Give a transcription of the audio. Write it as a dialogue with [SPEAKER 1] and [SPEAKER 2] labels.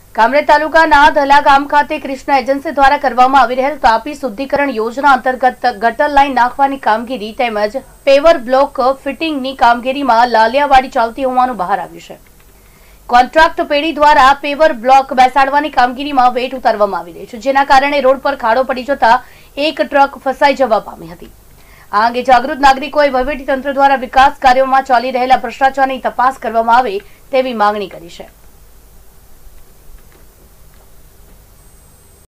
[SPEAKER 1] કામરેજ તાલુકાના ધલા ગામ ખાતે કૃષ્ણ એજન્સી દ્વારા કરવામાં આવી રહેલ તાપી શુદ્ધિકરણ યોજના અંતર્ગત ગટર લાઇન નાખવાની કામગીરી તેમજ પેવર બ્લોક ફિટિંગની કામગીરીમાં લાલિયાવાડી ચાલતી હોવાનું બહાર આવ્યું છે। કોન્ટ્રાક્ટ પેઢી દ્વારા પેવર બ્લોક બેસાડવાની કામગીરીમાં વેટ ઉતારવામાં આવી રહી છે, જેના કારણે રોડ પર ખાડો પડી જતા એક ટ્રક ફસાઈ જવા પામી હતી। આ અંગે જાગૃત નાગરિકોએ વહીવટીતંત્ર દ્વારા વિકાસ કાર્યોમાં ચાલી રહેલા ભ્રષ્ટાચારની તપાસ કરવામાં આવે તેવી માંગણી કરી છે।